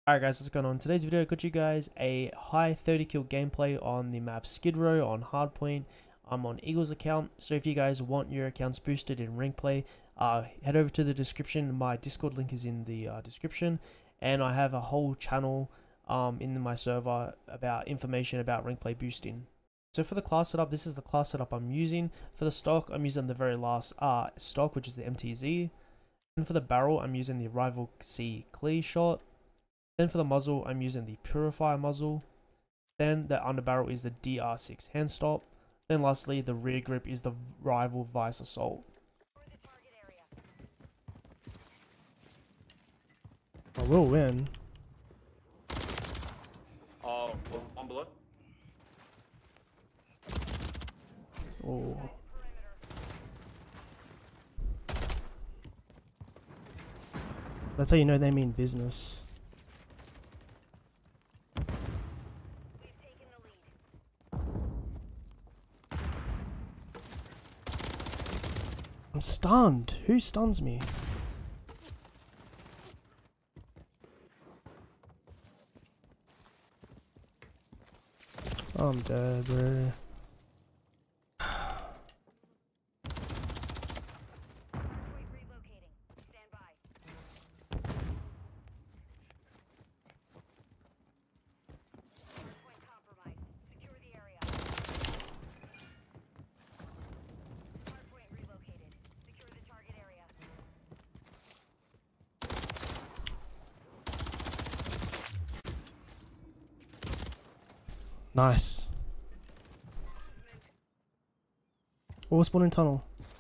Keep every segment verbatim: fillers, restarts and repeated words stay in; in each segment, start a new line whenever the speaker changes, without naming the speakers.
Alright guys, what's going on? Today's video got you guys a high thirty kill gameplay on the map Skid Row on Hardpoint. I'm on Eagle's account, so if you guys want your accounts boosted in rank play, uh, head over to the description. My Discord link is in the uh, description, and I have a whole channel um, in my server about information about rank play boosting. So for the class setup, this is the class setup I'm using. For the stock, I'm using the very last uh, stock, which is the M T Z. And for the barrel, I'm using the Rival C Clear Shot. Then for the muzzle, I'm using the Purifier muzzle. Then the underbarrel is the D R six hand stop. Then lastly, the rear grip is the Rival Vice Assault. I will win.
Oh, one below.
Oh. That's how you know they mean business. I'm stunned. Who stuns me? I'm dead, bro. Nice. Or spawn in tunnel.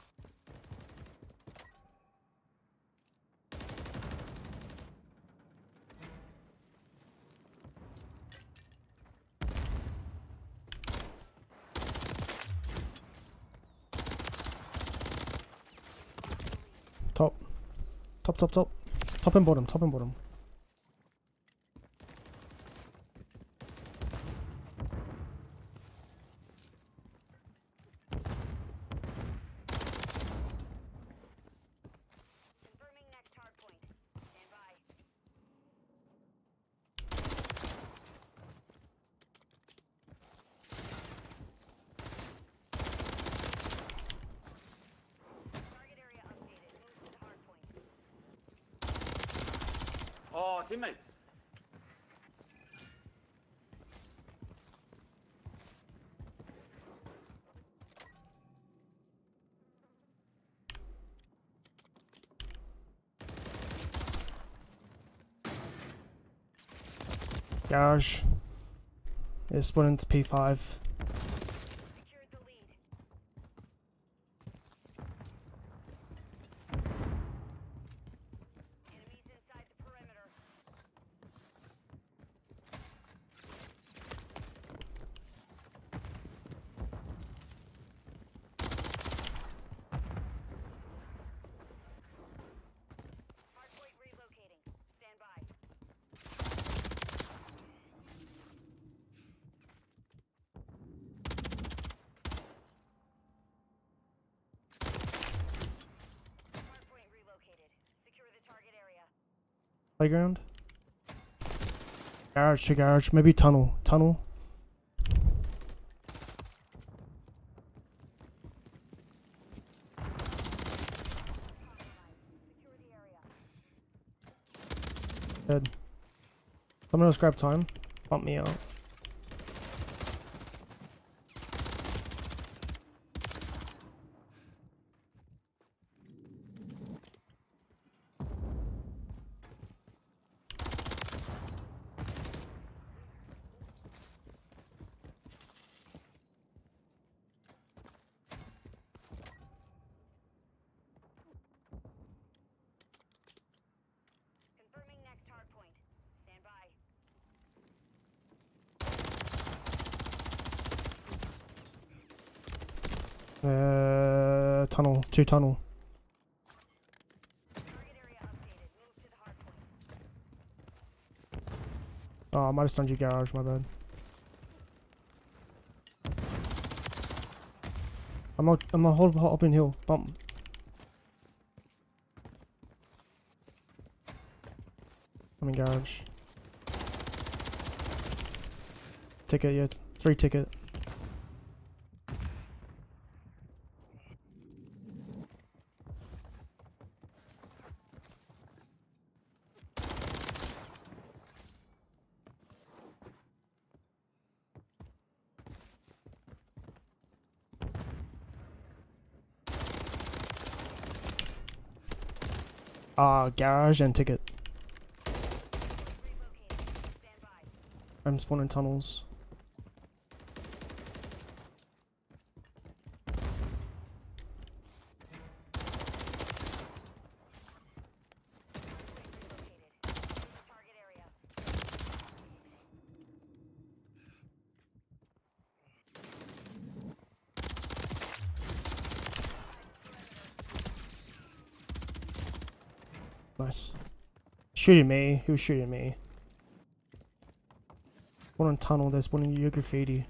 Top. Top, top, top. Top and bottom, top and bottom.
Oh, teammate.
Garage. Yeah, spawn into P five. Playground. Garage to garage. Maybe tunnel. Tunnel. Dead. Someone else grab time. Bump me out. Uh, tunnel. Two tunnel. Oh, I might have stunned you garage, my bad. I'm not, I'm not hold, hop in hill. Bump. I'm in garage. Ticket, yeah. Free ticket. Ah, uh, garage and ticket. I'm spawning tunnels. Nice. Shooting me. He was shooting me. One on tunnel. There's one in your graffiti.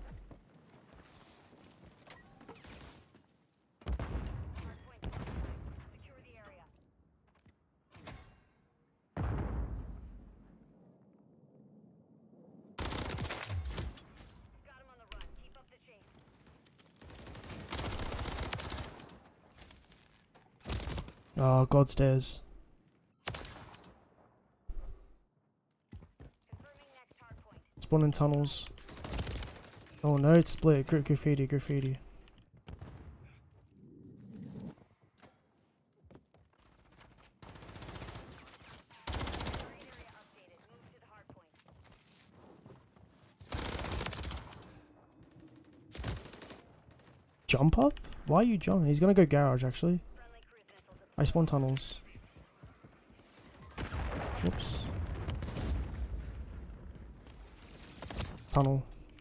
Oh, God stairs. Spawn in tunnels. Oh no, it's split. Gra graffiti, graffiti. Jump up? Why are you jumping? He's gonna go garage actually. I spawn tunnels. Whoops. Tunnel.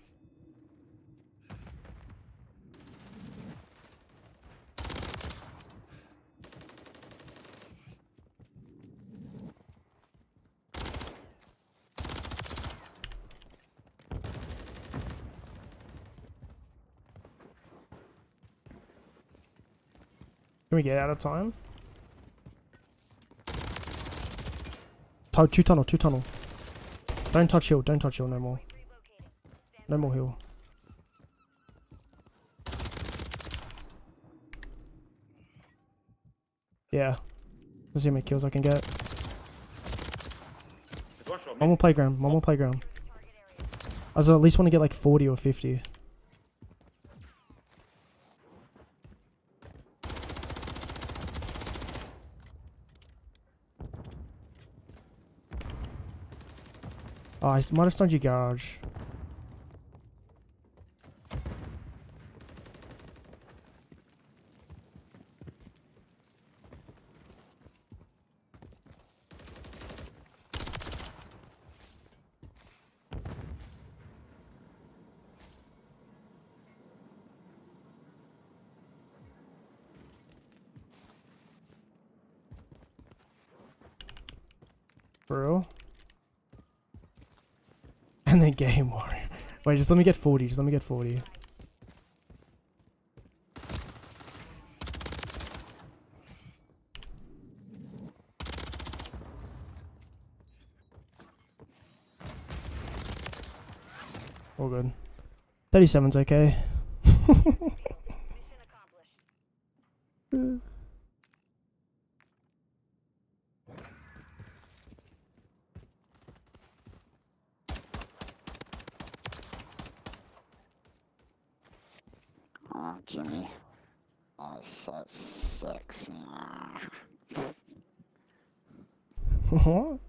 Can we get out of time? Tu two tunnel, two tunnel. Don't touch hill, don't touch hill no more. No more hill. Yeah. Let's see how many kills I can get. One more playground, one more playground. I at least want to get like forty or fifty. Oh, I might have stunned your garage. For real? And then game warrior. Wait, just let me get forty. Just let me get forty. All good. thirty-seven's okay.
Oh, Jimmy. Oh, so sexy.
What?